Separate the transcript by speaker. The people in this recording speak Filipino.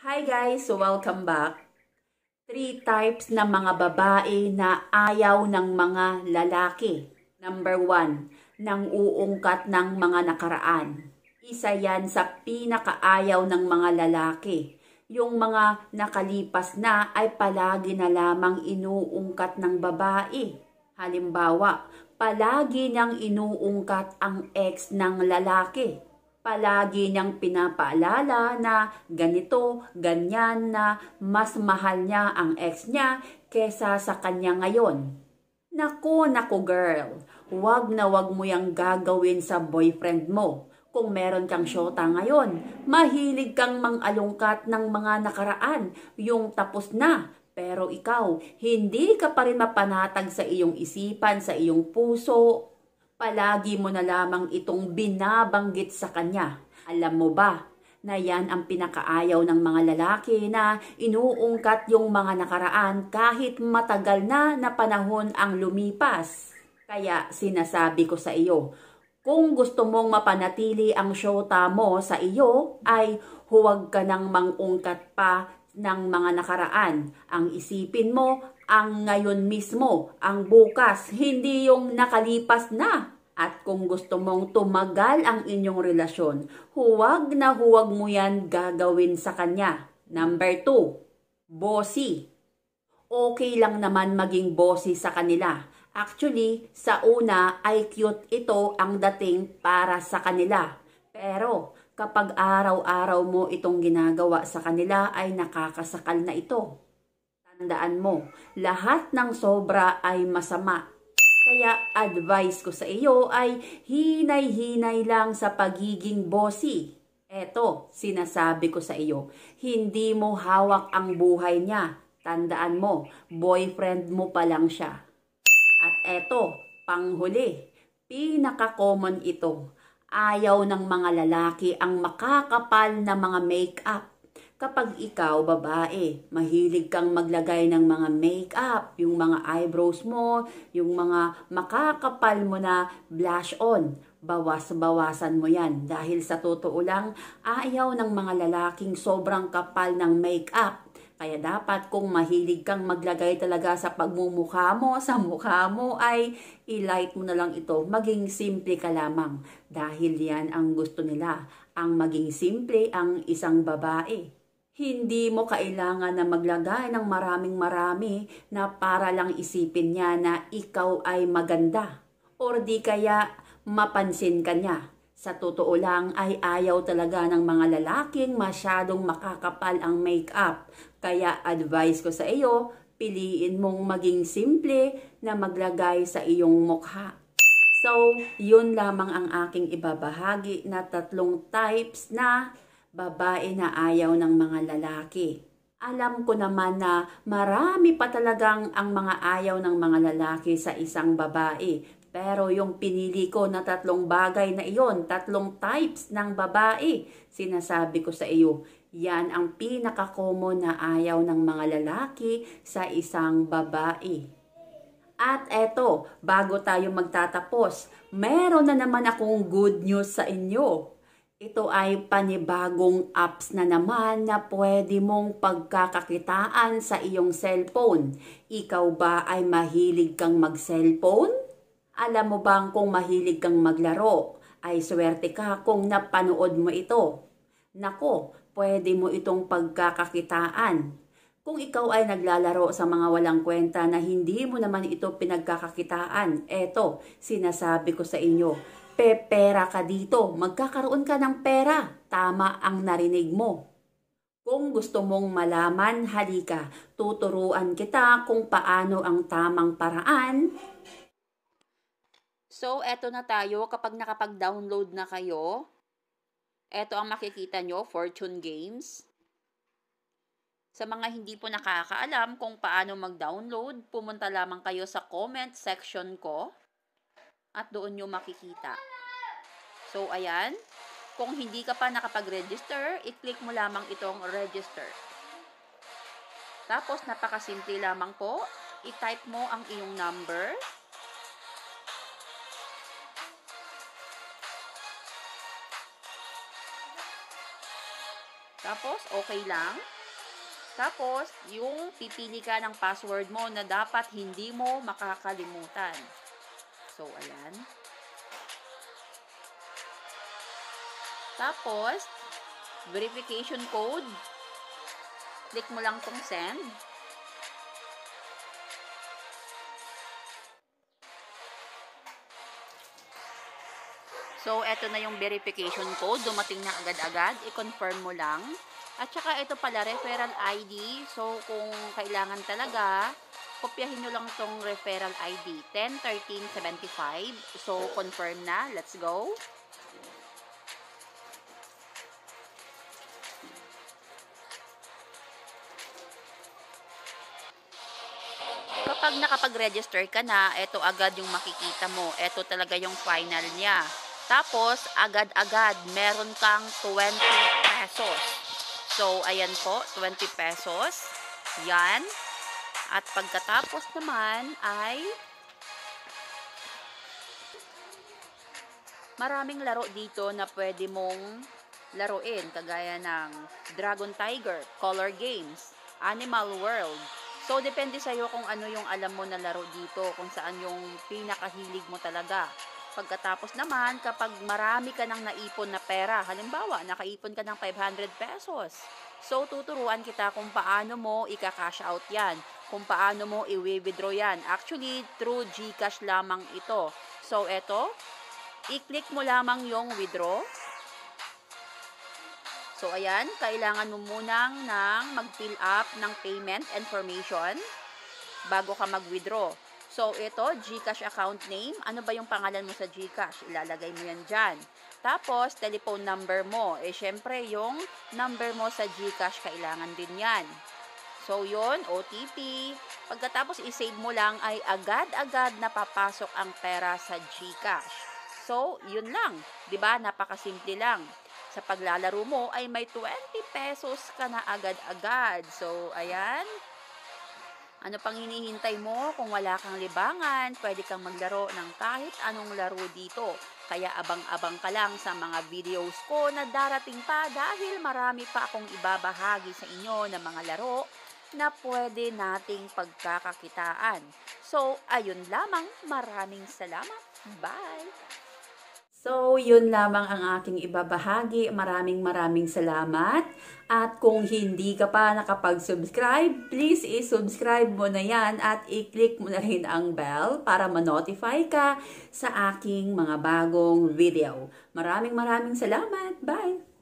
Speaker 1: Hi guys! Welcome back. 3 types ng mga babae na ayaw ng mga lalaki. Number 1, nang uungkat ng mga nakaraan. Isa yan sa pinakaayaw ng mga lalaki. Yung mga nakalipas na ay palagi na lamang inuungkat ng babae. Halimbawa, palagi niyang inuungkat ang ex ng lalaki. Palagi niyang pinapaalala na ganito, ganyan na mas mahal niya ang ex niya kesa sa kanya ngayon. Naku girl, wag na wag mo yang gagawin sa boyfriend mo. Kung meron kang syota ngayon, mahilig kang mang-alungkat ng mga nakaraan, yung tapos na. Pero ikaw, hindi ka pa rin mapanatag sa iyong isipan, sa iyong puso. Palagi mo na lamang itong binabanggit sa kanya. Alam mo ba na yan ang pinakaayaw ng mga lalaki na inuungkat yung mga nakaraan kahit matagal na panahon ang lumipas? Kaya sinasabi ko sa iyo, kung gusto mong mapanatili ang syota mo sa iyo ay huwag ka nang mangungkat pa ng mga nakaraan. Ang isipin mo, ang ngayon mismo, ang bukas, hindi yung nakalipas na. At kung gusto mong tumagal ang inyong relasyon, huwag na huwag mo yan gagawin sa kanya. Number 2, bossy. Okay lang naman maging bossy sa kanila. Actually, sa una ay cute ito ang dating para sa kanila. Pero kapag araw-araw mo itong ginagawa sa kanila ay nakakasakal na ito. Tandaan mo, lahat ng sobra ay masama. Kaya advice ko sa iyo ay hinay-hinay lang sa pagiging bossy. Eto, sinasabi ko sa iyo, hindi mo hawak ang buhay niya. Tandaan mo, boyfriend mo pa lang siya. At eto, panghuli, pinaka-common ito. Ayaw ng mga lalaki ang makakapal na mga make-up. Kapag ikaw, babae, mahilig kang maglagay ng mga make-up, yung mga eyebrows mo, yung mga makakapal mo na blush on, bawas-bawasan mo yan. Dahil sa totoo lang, ayaw ng mga lalaking sobrang kapal ng make-up. Kaya dapat kung mahilig kang maglagay talaga sa pagmumukha mo, sa mukha mo, ay i-light mo na lang ito. Maging simple ka lamang. Dahil yan ang gusto nila. Ang maging simple ang isang babae. Hindi mo kailangan na maglagay ng maraming-marami na para lang isipin niya na ikaw ay maganda. Or di kaya mapansin ka niya. Sa totoo lang ay ayaw talaga ng mga lalaking masyadong makakapal ang make-up. Kaya advice ko sa iyo, piliin mong maging simple na maglagay sa iyong mukha. So, yun lamang ang aking ibabahagi na 3 types na babae na ayaw ng mga lalaki. Alam ko naman na marami pa talagang ang mga ayaw ng mga lalaki sa isang babae. Pero yung pinili ko na 3 bagay na iyon, 3 types ng babae, sinasabi ko sa iyo, yan ang pinaka-common na ayaw ng mga lalaki sa isang babae. At eto, bago tayo magtatapos, meron na naman akong good news sa inyo. Ito ay panibagong apps na naman na pwede mong pagkakakitaan sa iyong cellphone. Ikaw ba ay mahilig kang mag-cellphone? Alam mo bang kung mahilig kang maglaro, ay swerte ka kung napanood mo ito. Nako, pwede mo itong pagkakakitaan. Kung ikaw ay naglalaro sa mga walang kwenta na hindi mo naman ito pinagkakakitaan, eto, sinasabi ko sa inyo, pepera ka dito, magkakaroon ka ng pera. Tama ang narinig mo. Kung gusto mong malaman, halika, tuturuan kita kung paano ang tamang paraan. So, eto na tayo. Kapag nakapag-download na kayo, eto ang makikita nyo, Fortune Games. Sa mga hindi po nakakaalam kung paano mag-download, pumunta lamang kayo sa comment section ko. At doon nyo makikita. So, ayan. Kung hindi ka pa nakapag-register, i-click mo lamang itong register. Tapos, napakasimple lamang po. I-type mo ang iyong number. Tapos, okay lang. Tapos, yung pipili ka ng password mo na dapat hindi mo makakalimutan. So, ayan. Tapos, verification code. Click mo lang tong send. So, eto na yung verification code. Dumating na agad-agad. I-confirm mo lang. At saka, ito pala, referral ID. So, kung kailangan talaga, kopyahin nyo lang tong referral ID. 101375. So, confirm na. Let's go. Kapag nakapag-register ka na, ito agad yung makikita mo. Ito talaga yung final niya. Tapos, agad-agad, meron kang 20 pesos. So, ayan po, 20 pesos. Yan. At pagkatapos naman ay maraming laro dito na pwede mong laruin. Kagaya ng Dragon Tiger, Color Games, Animal World. So, depende sa'yo kung ano yung alam mo na laro dito, kung saan yung pinakahilig mo talaga. Pagkatapos naman, kapag marami ka nang naipon na pera, halimbawa, nakaipon ka ng 500 pesos. So, tuturuan kita kung paano mo ika-cash out yan, kung paano mo i-withdraw yan. Actually, through GCash lamang ito. So, eto, i-click mo lamang yung withdraw. So, ayan, kailangan mo munang mag-fill up ng payment information bago ka mag-withdraw. So, ito, GCash account name. Ano ba yung pangalan mo sa GCash? Ilalagay mo yan dyan. Tapos, telephone number mo. Syempre, yung number mo sa GCash, kailangan din yan. So, yun, OTP. Pagkatapos, i-save mo lang ay agad-agad napapasok ang pera sa GCash. So, yun lang. 'Di ba? Napakasimple lang. Sa paglalaro mo ay may 20 pesos ka na agad-agad. So, ayan. Ano pang hinihintay mo? Kung wala kang libangan, pwede kang maglaro ng kahit anong laro dito. Kaya abang-abang ka lang sa mga videos ko na darating pa dahil marami pa akong ibabahagi sa inyo na mga laro na pwede nating pagkakakitaan. So, ayun lamang. Maraming salamat. Bye! So, yun lamang ang aking ibabahagi. Maraming salamat. At kung hindi ka pa nakapag-subscribe, please i-subscribe mo na yan at i-click mo na rin ang bell para ma-notify ka sa aking mga bagong video. Maraming salamat. Bye!